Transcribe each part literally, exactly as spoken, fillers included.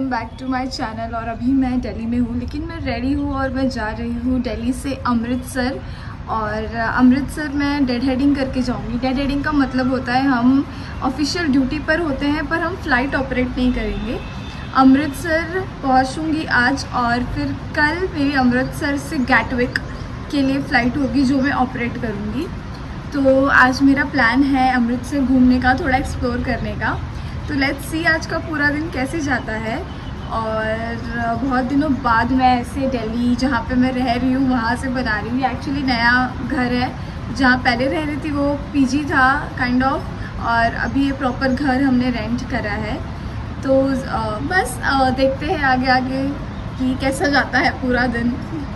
Welcome back to my channel. और अभी मैं दिल्ली में हूँ, लेकिन मैं रेडी हूँ और मैं जा रही हूँ दिल्ली से अमृतसर। और अमृतसर मैं डेड हेडिंग करके जाऊँगी। डेड हेडिंग का मतलब होता है हम ऑफिशियल ड्यूटी पर होते हैं पर हम फ़्लाइट ऑपरेट नहीं करेंगे। अमृतसर पहुँचूँगी आज और फिर कल मेरी अमृतसर से गैटविक के लिए फ़्लाइट होगी जो मैं ऑपरेट करूँगी। तो आज मेरा प्लान है अमृतसर घूमने का, थोड़ा एक्सप्लोर करने का। तो लेट्स सी आज का पूरा दिन कैसे जाता है। और बहुत दिनों बाद मैं ऐसे दिल्ली जहाँ पे मैं रह रही हूँ वहाँ से बना रही हूँ। ये एक्चुअली नया घर है, जहाँ पहले रह रही थी वो पीजी था काइंड ऑफ, और अभी ये प्रॉपर घर हमने रेंट करा है। तो बस देखते हैं आगे आगे कि कैसा जाता है पूरा दिन।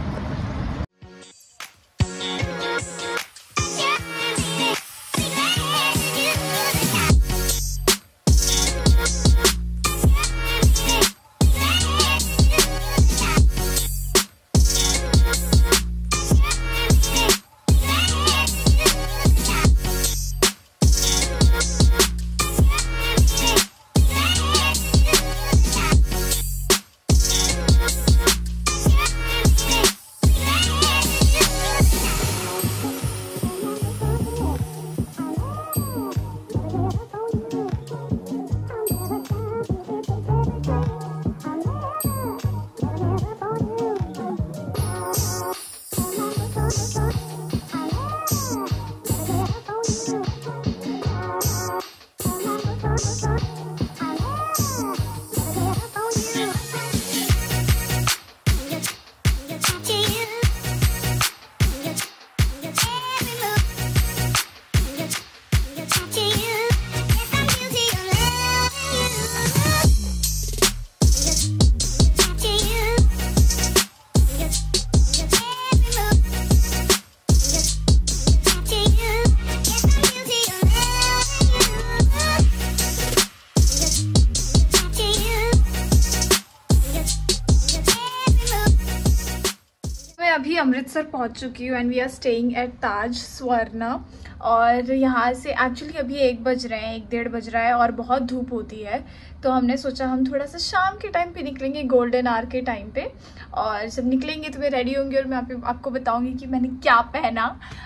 अभी अमृतसर पहुंच चुकी हूँ and we are staying at Taj Swarna. और यहाँ से एक्चुअली अभी एक बज रहे हैं, एक डेढ़ बज रहा है और बहुत धूप होती है। तो हमने सोचा हम थोड़ा सा शाम के टाइम पे निकलेंगे, गोल्डन आवर के टाइम पे। और जब निकलेंगे तो मैं रेडी होंगी और मैं आप, आपको बताऊंगी कि मैंने क्या पहना।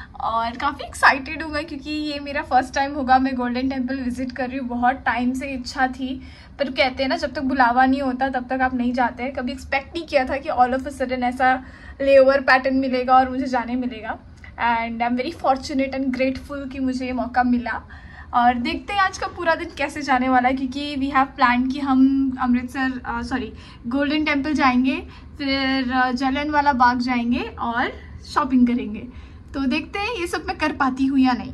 और काफ़ी एक्साइटेड हूँ मैं, क्योंकि ये मेरा फर्स्ट टाइम होगा। मैं गोल्डन टेम्पल विजिट कर रही हूँ, बहुत टाइम से इच्छा थी, पर कहते हैं ना जब तक बुलावा नहीं होता तब तक आप नहीं जाते। कभी एक्सपेक्ट नहीं किया था कि ऑल ऑफ अ सडन ऐसा लेओवर पैटर्न मिलेगा और मुझे जाने मिलेगा। And I am very fortunate and grateful कि मुझे ये मौका मिला। और देखते हैं आज का पूरा दिन कैसे जाने वाला है, क्योंकि वी हैव प्लान कि हम अमृतसर सॉरी गोल्डन टेम्पल जाएंगे, फिर जलियांवाला बाग जाएंगे और शॉपिंग करेंगे। तो देखते हैं ये सब मैं कर पाती हूँ या नहीं।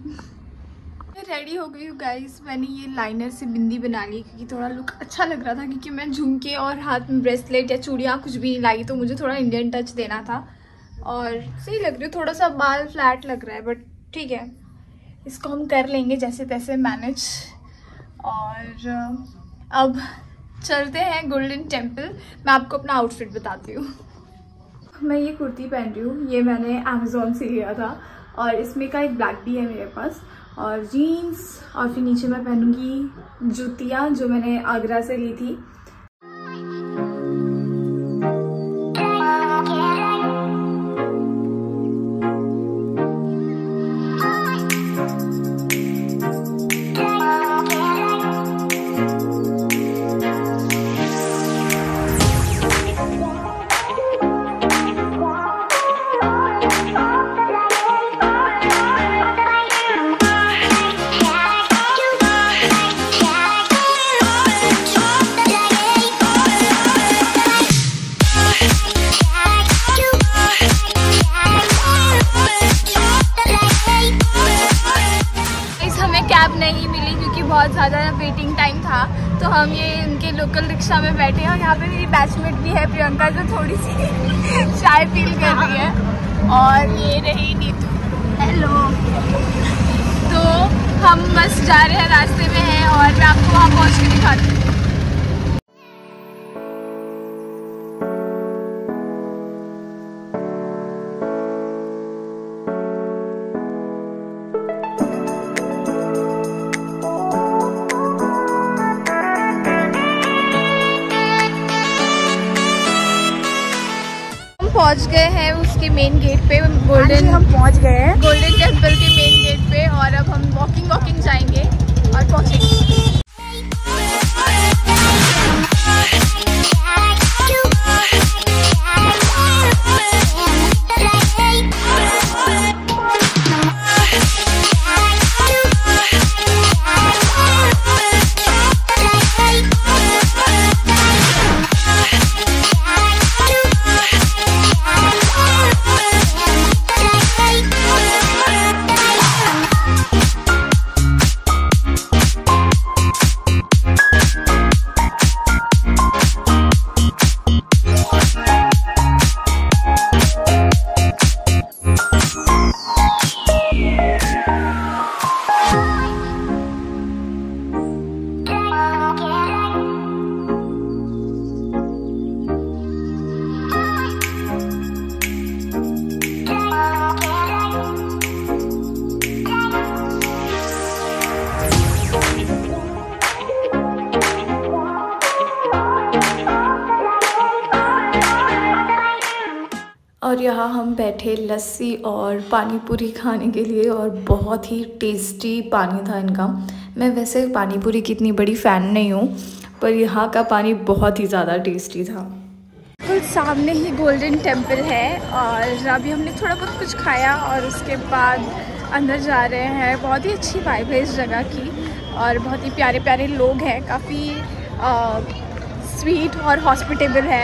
मैं रेडी हो गई हूँ गाइस। मैंने ये लाइनर से बिंदी बना ली क्योंकि थोड़ा लुक अच्छा लग रहा था, क्योंकि मैं झुमके और हाथ में ब्रेसलेट या चूड़ियाँ कुछ भी नहीं लाई, तो मुझे थोड़ा इंडियन टच देना था। और सही लग रही है, थोड़ा सा बाल फ्लैट लग रहा है बट ठीक है, इसको हम कर लेंगे जैसे तैसे मैनेज। और अब चलते हैं गोल्डन टेम्पल। मैं आपको अपना आउटफिट बताती हूँ। मैं ये कुर्ती पहन रही हूँ, ये मैंने अमेज़ॉन से लिया था और इसमें का एक ब्लैक भी है मेरे पास, और जीन्स। और फिर नीचे मैं पहनूंगी जूतियाँ जो मैंने आगरा से ली थी। कैब नहीं मिली क्योंकि बहुत ज़्यादा वेटिंग टाइम था, तो हम ये उनके लोकल रिक्शा में बैठे हैं। और यहाँ पे मेरी बैचमेट भी है प्रियंका, जो थोड़ी सी चाय फील कर रही है। और ये रही नीतू, हेलो। तो हम बस जा रहे हैं, रास्ते में हैं और मैं आपको वहाँ पहुँच के दिखाती हूँ। पहुंच गए हैं उसके मेन गेट पे, गोल्डन हम पहुंच गए हैं गोल्डन टेम्पल के मेन गेट पे। और अब हम वॉकिंग वॉकिंग जाएंगे और पहुंचेंगे। और यहाँ हम बैठे लस्सी और पानी पूरी खाने के लिए, और बहुत ही टेस्टी पानी था इनका। मैं वैसे पानी पूरी की इतनी बड़ी फ़ैन नहीं हूँ, पर यहाँ का पानी बहुत ही ज़्यादा टेस्टी था। बिल्कुल सामने ही गोल्डन टेम्पल है, और अभी हमने थोड़ा बहुत कुछ खाया और उसके बाद अंदर जा रहे हैं। बहुत ही अच्छी वाइब है इस जगह की, और बहुत ही प्यारे प्यारे लोग हैं, काफ़ी स्वीट और हॉस्पिटेबल है।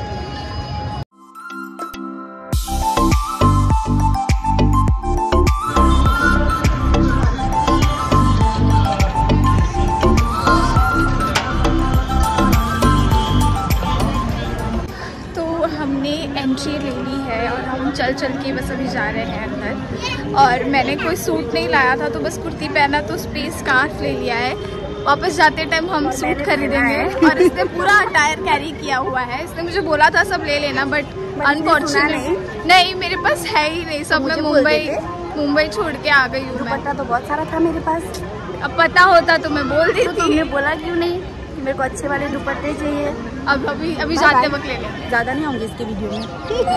एंट्री ले ली है और हम चल चल के बस अभी जा रहे हैं अंदर। और मैंने कोई सूट नहीं लाया था तो बस कुर्ती पहना, तो स्पेस स्कार्फ ले लिया है। वापस जाते टाइम हम सूट खरीदेंगे। और इसने पूरा अटायर कैरी किया हुआ है। इसने मुझे बोला था सब ले लेना, बट अनफॉर्चुनेटली नहीं, मेरे पास है ही नहीं सब। मैं मुंबई मुंबई छोड़ के आ गई हूँ। पता तो बहुत सारा था मेरे पास, अब पता होता तो मैं बोल देती। तुमने बोला क्यों नहीं? मेरे को अच्छे वाले दुपट्टे चाहिए। अब अभी अभी जाते वक्त ले लें, ज़्यादा नहीं होंगे इसके वीडियो में।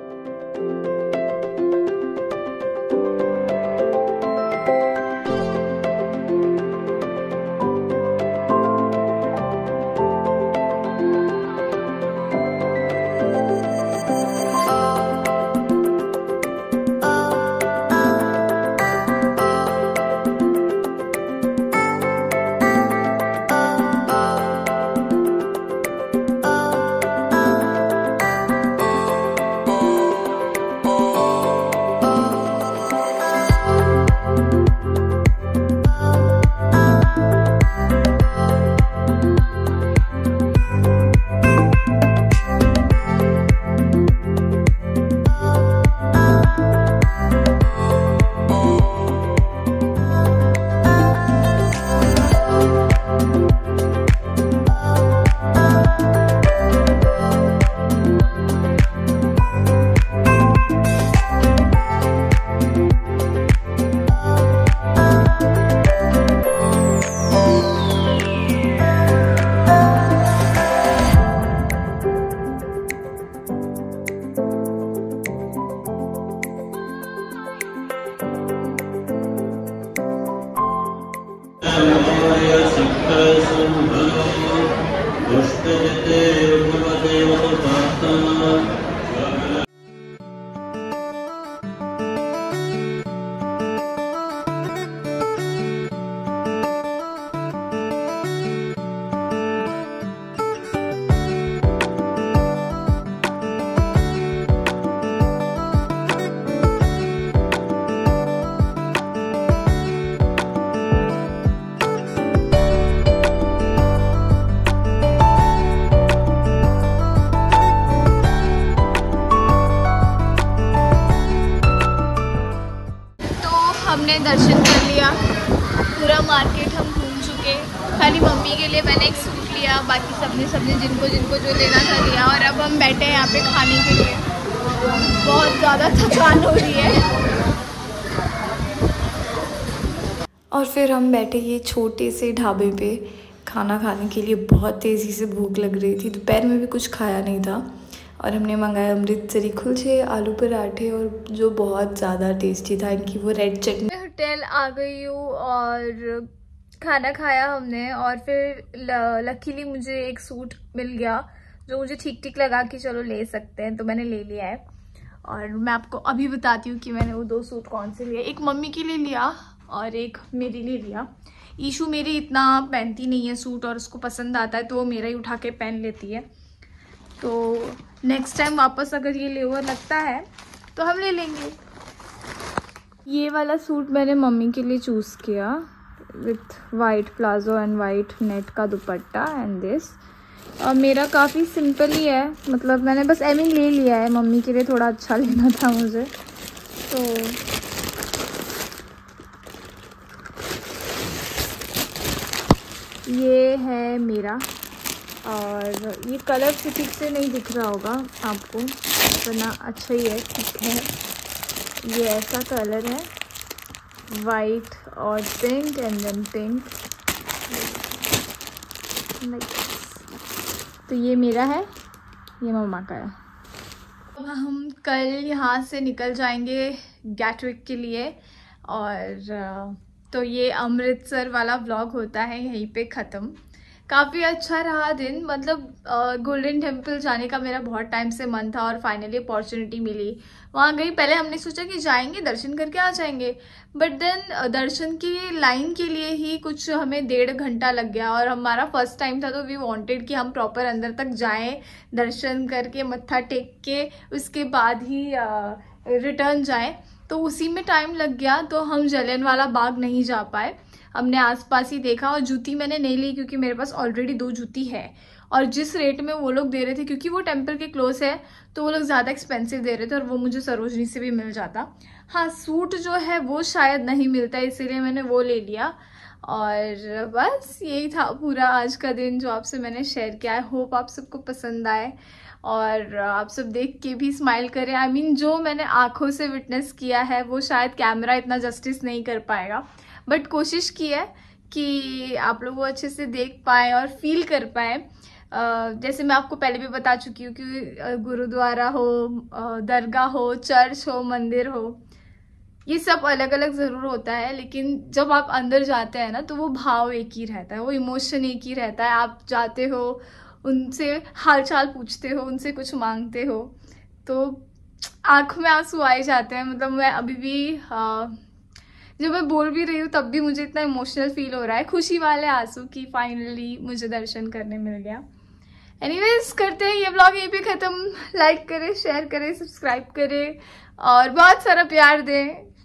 हमने दर्शन कर लिया, पूरा मार्केट हम घूम चुके। खाली मम्मी के लिए मैंने एक सूट लिया, बाकी सबने सबने जिनको जिनको जो लेना था लिया। और अब हम बैठे हैं यहाँ पे खाने के लिए। बहुत ज़्यादा थकान हो रही है। और फिर हम बैठे ये छोटे से ढाबे पे खाना खाने के लिए। बहुत तेज़ी से भूख लग रही थी, दोपहर में भी कुछ खाया नहीं था। और हमने मंगाया अमृतसरी कुलचे, आलू पराठे और जो बहुत ज़्यादा टेस्टी था इनकी वो रेड चटनी। मैं होटल आ गई हूँ और खाना खाया हमने और फिर लकीली मुझे एक सूट मिल गया जो मुझे ठीक ठीक लगा कि चलो ले सकते हैं, तो मैंने ले लिया है। और मैं आपको अभी बताती हूँ कि मैंने वो दो सूट कौन से लिए। एक मम्मी के लिए लिया और एक मेरे लिए लिया। ईशू मेरी इतना पहनती नहीं है सूट और उसको पसंद आता है तो वो मेरा ही उठा के पहन लेती है, तो नेक्स्ट टाइम वापस अगर ये लेवर लगता है तो हम ले लेंगे। ये वाला सूट मैंने मम्मी के लिए चूज़ किया with white palazzo and white net का दुपट्टा एंड दिस। और मेरा काफ़ी सिंपल ही है, मतलब मैंने बस आई मीन ले लिया है, मम्मी के लिए थोड़ा अच्छा लेना था मुझे। तो ये है मेरा, और ये कलर ठीक से नहीं दिख रहा होगा आपको, वरना अच्छा ही है, ठीक है। ये ऐसा कलर है, वाइट और पिंक एंड देन पिंक, तो ये मेरा है, ये मम्मा का है। अब हम कल यहाँ से निकल जाएंगे गैटविक के लिए, और तो ये अमृतसर वाला व्लॉग होता है यहीं पे ख़त्म। काफ़ी अच्छा रहा दिन, मतलब गोल्डन टेम्पल जाने का मेरा बहुत टाइम से मन था और फाइनली अपॉर्चुनिटी मिली। वहाँ गई, पहले हमने सोचा कि जाएंगे दर्शन करके आ जाएंगे, बट देन दर्शन की लाइन के लिए ही कुछ हमें डेढ़ घंटा लग गया, और हमारा फर्स्ट टाइम था तो वी वांटेड कि हम प्रॉपर अंदर तक जाएं, दर्शन करके मत्था टेक के उसके बाद ही रिटर्न जाएं, तो उसी में टाइम लग गया। तो हम जलियांवाला बाग नहीं जा पाए, हमने आसपास ही देखा। और जूती मैंने नहीं ली क्योंकि मेरे पास ऑलरेडी दो जूती है, और जिस रेट में वो लोग दे रहे थे, क्योंकि वो टेम्पल के क्लोज है तो वो लोग ज़्यादा एक्सपेंसिव दे रहे थे, और वो मुझे सरोजनी से भी मिल जाता। हाँ, सूट जो है वो शायद नहीं मिलता, इसीलिए मैंने वो ले लिया। और बस यही था पूरा आज का दिन जो आपसे मैंने शेयर किया है। होप आप सबको पसंद आए और आप सब देख के भी स्माइल करें। आई I मीन mean, जो मैंने आँखों से विटनेस किया है वो शायद कैमरा इतना जस्टिस नहीं कर पाएगा, बट कोशिश की है कि आप लोग वो अच्छे से देख पाए और फील कर पाए। Uh, जैसे मैं आपको पहले भी बता चुकी हूँ कि गुरुद्वारा हो, दरगाह हो, चर्च हो, मंदिर हो, ये सब अलग अलग ज़रूर होता है, लेकिन जब आप अंदर जाते हैं ना तो वो भाव एक ही रहता है, वो इमोशन एक ही रहता है। आप जाते हो, उनसे हाल चाल पूछते हो, उनसे कुछ मांगते हो, तो आँख में आंसू आ ही जाते हैं। मतलब मैं अभी भी uh, जब मैं बोल भी रही हूँ तब भी मुझे इतना इमोशनल फील हो रहा है, खुशी वाले आंसू कि फाइनली मुझे दर्शन करने मिल गया। एनीवेज, करते हैं ये व्लॉग यहीं पे ख़त्म। लाइक करें, शेयर करें, सब्सक्राइब करें और बहुत सारा प्यार दें।